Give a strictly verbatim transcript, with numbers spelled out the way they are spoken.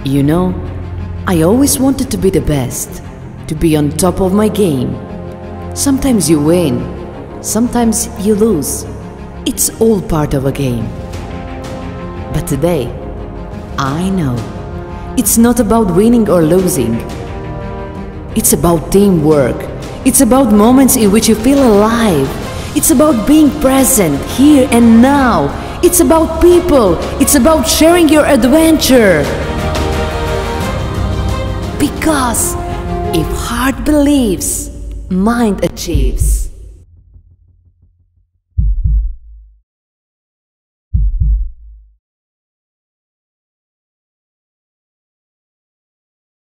You know, I always wanted to be the best, to be on top of my game. Sometimes you win, sometimes you lose. It's all part of a game. But today, I know, it's not about winning or losing. It's about teamwork. It's about moments in which you feel alive. It's about being present here and now. It's about people. It's about sharing your adventure. Because if heart believes, mind achieves.